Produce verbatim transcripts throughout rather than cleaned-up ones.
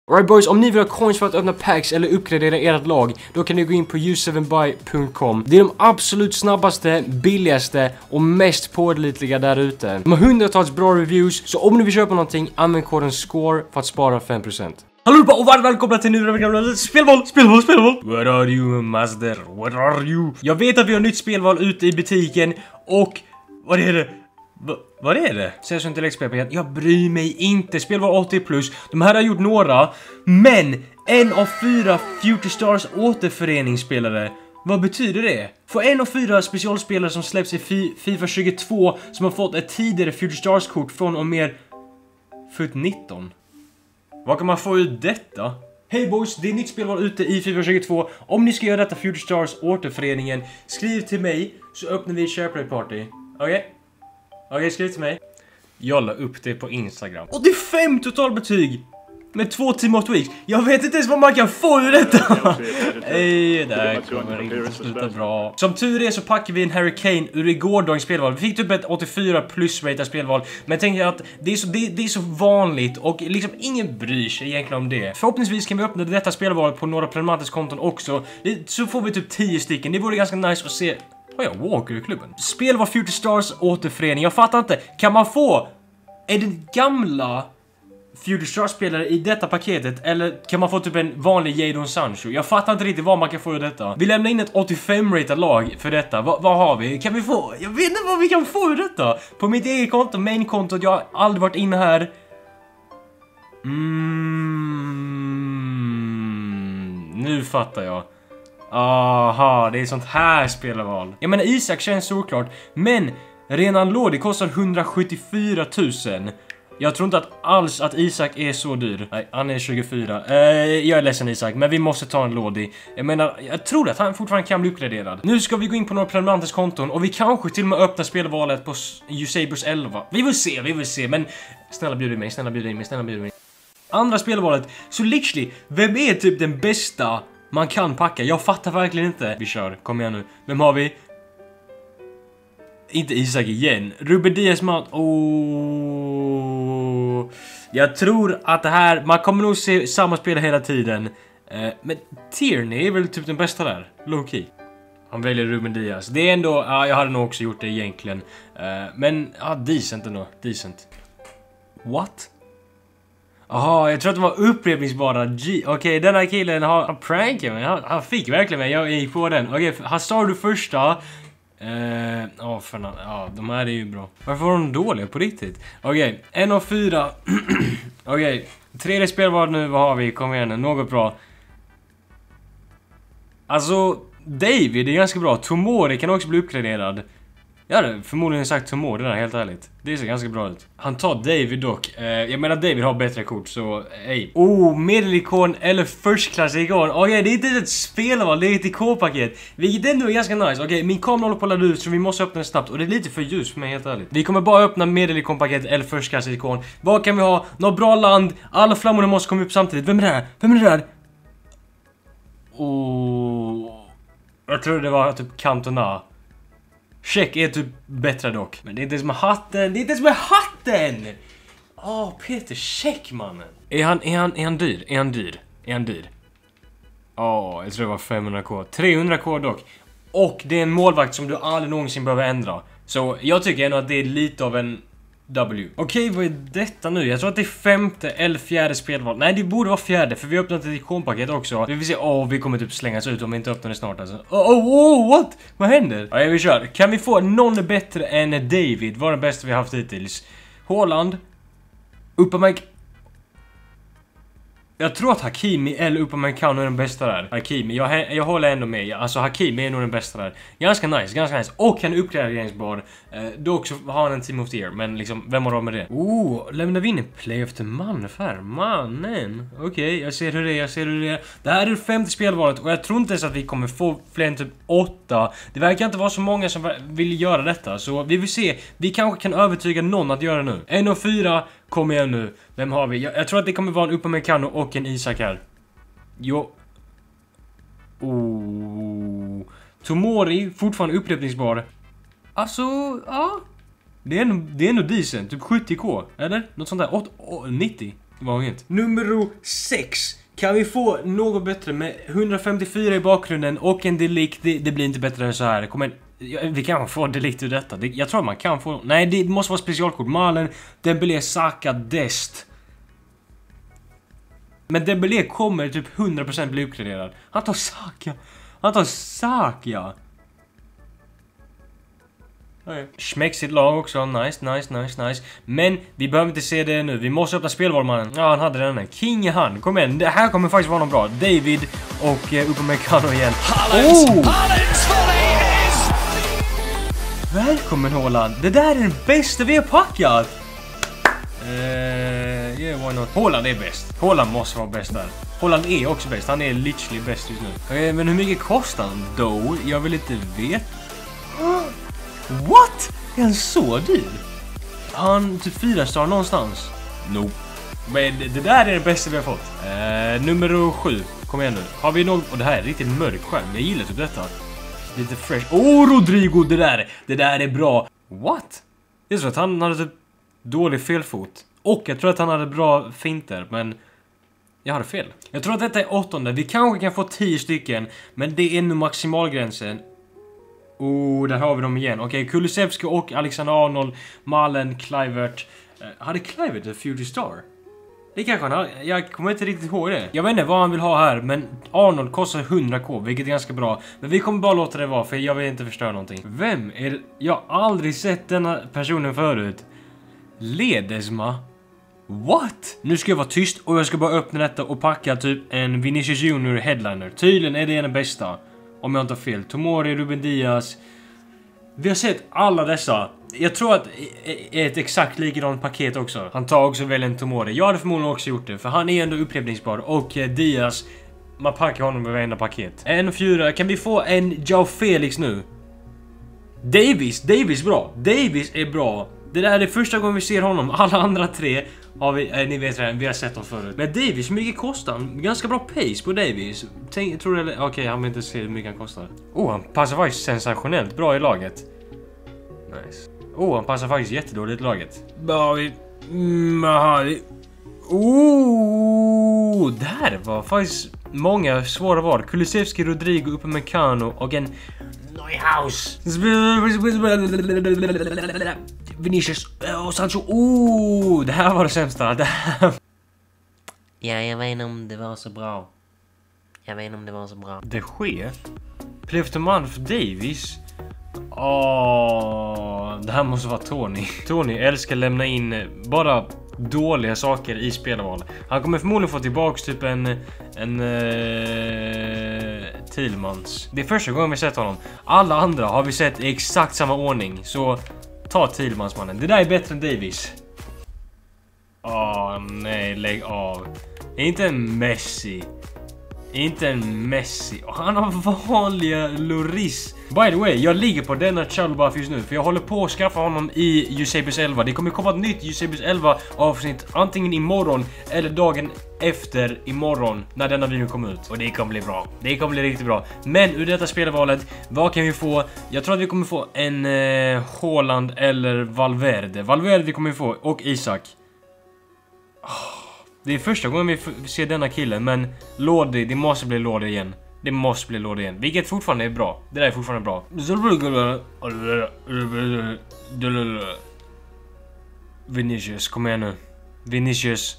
Alright boys, om ni vill ha coins för att öppna packs eller uppgradera ert lag, då kan ni gå in på u seven buy punkt com. Det är de absolut snabbaste, billigaste och mest pålitliga där ute. De har hundratals bra reviews, så om ni vill köpa någonting, använd koden SCORE för att spara fem procent. Hallå och varmt välkomna till nu gamla spelval, spelval, spelval. Where are you, master? Where are you? Jag vet att vi har nytt spelval ute i butiken och vad är det? Va, vad är det? Säger så inte läxpaket. Jag bryr mig inte. Spelval åttio plus. De här har gjort några, men en av fyra Future Stars återföreningsspelare. Vad betyder det? För en av fyra specialspelare som släpps i FIFA tjugotvå som har fått ett tidigare Future Stars-kort från och med född nitton. Vad kan man få ut detta? Hej boys, det är nytt spelval ute i FIFA tjugotvå. Om ni ska göra detta Future Stars återföreningen, skriv till mig så öppnar vi ett SharePlay party. Okej? Okay? Okej, okay, skriv till mig. Jag la upp det på Instagram. Och det är fem totalbetyg! Med två Team of Tweaks. Jag vet inte ens vad man kan få ur detta. Nej, det här kommer inte sluta bra. Som tur är så packar vi en Harry Kane ur gårdagens spelval. Vi fick typ ett åttiofyra plus rated spelval. Men jag tänker att det är, så, det, det är så vanligt. Och liksom ingen bryr sig egentligen om det. Förhoppningsvis kan vi öppna detta spelval på några prenumerators konton också. Det, så får vi typ tio stycken. Det vore ganska nice att se. Har jag Walker i klubben? Spel var Future Stars återförening. Jag fattar inte. Kan man få är det gamla Future Stars-spelare i detta paketet? Eller kan man få typ en vanlig Jadon Sancho? Jag fattar inte riktigt vad man kan få ur detta. Vi lämnar in ett åttiofem-rated lag för detta. Va, vad har vi? Kan vi få? Jag vet inte vad vi kan få ur detta. På mitt eget konto, main-kontot. Jag har aldrig varit inne här. Mm, nu fattar jag. Aha, det är sånt här spelarval. Jag menar, Isak känns såklart. Men Renan Lodi kostar hundrasjuttiofyra tusen. Jag tror inte att alls att Isak är så dyr. Nej, han är tjugofyra. eh, Jag är ledsen Isak, men vi måste ta en Lodi. Jag menar, jag tror att han fortfarande kan bli uppgraderad. Nu ska vi gå in på några prenumeranters konton. Och vi kanske till och med öppnar spelvalet på Usabers elva. Vi vill se, vi vill se. Men snälla bjud mig, snälla bjud mig, snälla bjud mig. Andra spelvalet. Så literally, vem är typ den bästa man kan packa? Jag fattar verkligen inte. Vi kör, kom igen nu. Vem har vi? Inte Isak igen. Ruben Diaz Mount. Oh. Jag tror att det här, man kommer nog se samma spelare hela tiden. uh, Men Tierney är väl typ den bästa där. Low key. Han väljer Ruben Diaz. Det är ändå, ja, jag hade nog också gjort det egentligen. uh, Men, ja, decent ändå. Decent. What? Jaha, jag tror att det var upprepningsbara. Okej, okay, den här killen har han prankat mig. Han, han fick verkligen mig. Jag gick på den. Okej, okay, han sa du första. Eh, oh, för ja, de här är ju bra. Varför var de dåliga på riktigt? Okej, okay, en av fyra. Okej, okay, tredje spelval nu. Vad har vi? Kom igen, något bra. Alltså, David är ganska bra. Tomori kan också bli uppgraderad. Jag hade förmodligen sagt Tomori där, helt ärligt. Det ser ganska bra ut. Han tar David dock. Eh, jag menar David har bättre kort, så ej. Oh, medelikon eller first class ikon. Okej, okay, det är inte ett spelval, det är ett ikon-paket. Vilket ändå är ganska nice. Okej, okay, min kamera håller på att ladda ut så vi måste öppna den snabbt. Och det är lite för ljus för mig, helt ärligt. Vi kommer bara öppna medelikon-paket eller first class ikon. Vad kan vi ha? Något bra land. Alla flammorna måste komma upp samtidigt. Vem är det här? Vem är det där? Oh. Jag tror det var typ Cantona. Check är typ bättre dock. Men det är inte som hatten. Det är inte som hatten. Åh, oh, Peter, check mannen. Är han, är han, är han dyr? Är han dyr? Är han dyr? Åh, oh, jag tror det var femhundra k. trehundra k dock. Och det är en målvakt som du aldrig någonsin behöver ändra. Så jag tycker ändå att det är lite av en W. Okej, okay, vad är detta nu? Jag tror att det är femte eller fjärde spelval. Nej, det borde vara fjärde, för vi har öppnat ett ikonpaket också. Vi vill se, åh, oh, vi kommer typ slängas ut om vi inte öppnar det snart alltså. Oh, oh, oh, what? Vad händer? Ja, vi kör. Kan vi få någon bättre än David? Vad är det bästa vi har haft hittills? Haaland. Upamecano. Jag tror att Hakimi eller Upamecano är den bästa där. Hakimi, jag, jag håller ändå med. Alltså Hakimi är nog den bästa där. Ganska nice, ganska nice. Och han är uppgraderingsbar. Eh, då också har han en Team of the Year. Men liksom, vem har råd med det? Oh, lämnar vi in en play efter man för mannen. Okej, okay, jag ser hur det är, jag ser hur det är. Det här är det femte spelvalet. Och jag tror inte ens att vi kommer få fler än typ åtta. Det verkar inte vara så många som vill göra detta. Så vi vill se. Vi kanske kan övertyga någon att göra nu. En och fyra. Kom igen nu. Vem har vi? Jag, jag tror att det kommer vara en Upamecano och en Isak här. Jo. Oh. Tomori, fortfarande upprepningsbar. Alltså, ja. Det är ändå, det är ändå decent. Typ sjuttio k, eller? Något sånt där. åttio, nittio. var inget. Nummer sex. Kan vi få något bättre med hundrafemtiofyra i bakgrunden och en delikt? Det, det blir inte bättre än så här. Kom igen. Vi kan få delikt ur detta. Det, jag tror man kan få... Nej, det måste vara specialkort. Malen, Dembélé, Saka, Dest. Men Dembélé kommer typ hundra procent bli uppgraderad. Han tar Saka. Han tar Saka. Okay. Schmäxigt lag också. Nice, nice, nice, nice. Men vi behöver inte se det nu. Vi måste öppna spelvalmannen. Ja, han hade den här. King är han. Kom igen. Det här kommer faktiskt vara något bra. David och uh, Upamecano igen. Oh! Välkommen Haaland. Det där är den bästa vi har packat. Uh, yeah, why not? Haaland är bäst. Haaland måste vara bäst där. Haaland är också bäst. Han är literally bäst just nu. Okay, men hur mycket kostar han då? Jag vill inte veta. What? Är han så dyr? Han typ fyra star någonstans. Nope. Men det där är det bästa vi har fått. Uh, nummer sju. Kom igen nu. Har vi någon... Och det här är riktigt mörk skärm. Jag gillar typ detta. Lite fresh. Åh, oh, Rodrigo, det där. Det där är bra. What? Jag tror att han hade typ dålig felfot. Och jag tror att han hade bra finter. Men jag hade fel. Jag tror att detta är åttonde. Vi kanske kan få tio stycken. Men det är nu maximalgränsen. Oh, där har vi dem igen. Okej, okay, Kulusevski och Alexander Arnold. Malen, Kluivert. Uh, hade Kluivert en Future Star? Det kanske han har. Jag kommer inte riktigt ihåg det. Jag vet inte vad han vill ha här. Men Arnold kostar hundra k, vilket är ganska bra. Men vi kommer bara låta det vara, för jag vill inte förstöra någonting. Vem är det? Jag har aldrig sett denna personen förut. Ledesma. What? Nu ska jag vara tyst och jag ska bara öppna detta och packa typ en Vinicius Junior headliner. Tydligen är det den bästa. Om jag inte har fel. Tomori, Ruben Diaz. Vi har sett alla dessa. Jag tror att det är ett exakt likadant paket också. Han tar också väl en Tomori. Jag hade förmodligen också gjort det. För han är ändå upprepningsbar. Och Diaz, man packar honom med varenda paket. En och fyra. Kan vi få en Joao Felix nu? Davis. Davis bra. Davis är bra. Det där är första gången vi ser honom. Alla andra tre har vi, eh, ni vet redan, vi har sett dem förut. Men Davis, hur mycket kostar han? Ganska bra pace på Davis. Tänk, tror du, okej, okay, han vill inte se hur mycket han kostar. Oh, han passar faktiskt sensationellt bra i laget. Nice. Oh, han passar faktiskt jättedåligt i laget. Bara mm, oh, där var faktiskt många svåra val. Kulusevski, Rodrigo, Upamecano och en Neuhaus. Vinicius och Sancho. Oh, det här var det sämsta. Det här... Ja, jag vet inte om det var så bra. Jag vet inte om det var så bra. Det sker. Plefterman för Davis. Åh, det här måste vara Tony. Tony älskar lämna in bara dåliga saker i spelval. Han kommer förmodligen få tillbaks typ en en uh, Tillmans. Det är första gången vi sett honom. Alla andra har vi sett i exakt samma ordning. Så ta Tillmans, mannen. Det där är bättre än Davis. Åh nej, lägg av. Inte en Messi. Inte en Messi. Och han har vanliga Loris. By the way, jag ligger på denna Chalbuff just nu. För jag håller på att skaffa honom i Eusebius elva. Det kommer komma ett nytt Eusebius elva avsnitt. Antingen imorgon eller dagen efter imorgon. När denna videon kommer ut. Och det kommer bli bra. Det kommer bli riktigt bra. Men ur detta spelvalet, vad kan vi få? Jag tror att vi kommer få en eh, Haaland eller Valverde. Valverde kommer vi få. Och Isak. Oh. Det är första gången vi ser denna killen, men Lodi, det måste bli Lodi igen. Det måste bli Lodi igen, vilket fortfarande är bra. Det där är fortfarande bra. Vinicius, kom igen nu. Vinicius.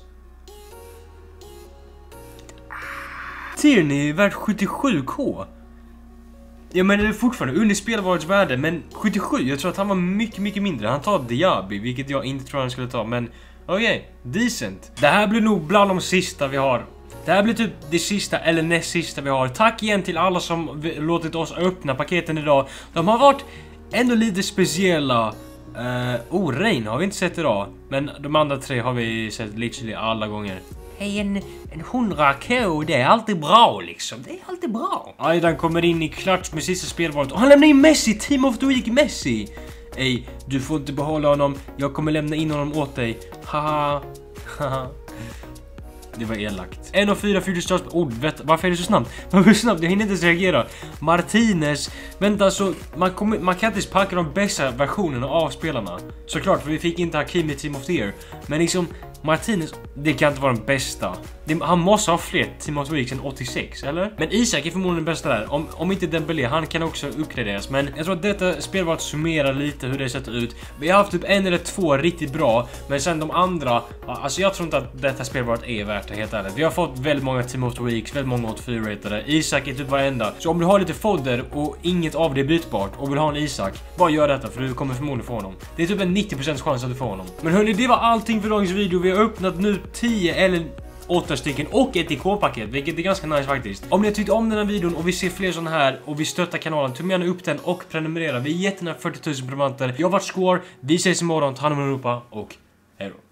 Tierney är värt sjuttiosju k. Ja, men det är fortfarande under spelvalets värde, men sjuttiosju, jag tror att han var mycket, mycket mindre. Han tar Diaby, vilket jag inte tror han skulle ta, men okej, okay, decent. Det här blir nog bland de sista vi har. Det här blir typ det sista eller näst sista vi har. Tack igen till alla som låtit oss öppna paketen idag. De har varit ändå lite speciella. Uh, oh, Rein har vi inte sett idag. Men de andra tre har vi sett literally alla gånger. Hej, en, en hundra k, det är alltid bra liksom. Det är alltid bra. Aidan kommer in i klart med sista spelvalet. Och han lämnar in Messi, Team of the Week Messi. Ej, du får inte behålla honom. Jag kommer lämna in honom åt dig. Haha. Haha. Det var elakt. En av fyra fyra stars. Oh, vet, varför är det så snabbt? Varför är det så snabbt? Jag hinner inte ens reagera. Martinez. Vänta, så man, kommer, man kan inte packa de bästa versionerna av spelarna. Såklart, för vi fick inte Hakimi Team of the Year. Men liksom, Martinez, det kan inte vara den bästa. Det, han måste ha fler Team of the Week än åttiosex, eller? Men Isak är förmodligen den bästa där. Om, om inte Dembélé, han kan också uppgraderas. Men jag tror att detta spel var att summera lite hur det sett ut. Vi har haft typ en eller två riktigt bra. Men sen de andra, alltså jag tror inte att detta spel var är värt det, helt ärligt. Vi har fått väldigt många Team of the Weeks, väldigt många åttiofyra-ratade. Isak är typ varenda. Så om du har lite fodder och inget av det är bytbart och vill ha en Isak, bara gör detta för du kommer förmodligen få honom. Det är typ en nittio procent chans att du får honom. Men hörni, det var allting för dagens video. Vi har öppnat nu tio eller åtta stycken och ett I K-paket, vilket är ganska nice faktiskt. Om ni har tyckt om den här videon och vi ser fler sådana här och vi stöttar kanalen, ta gärna upp den och prenumerera. Vi är jättenära fyrtio tusen prenumeranter. Jag har varit Score, vi ses imorgon, ta hand om Europa och hej då.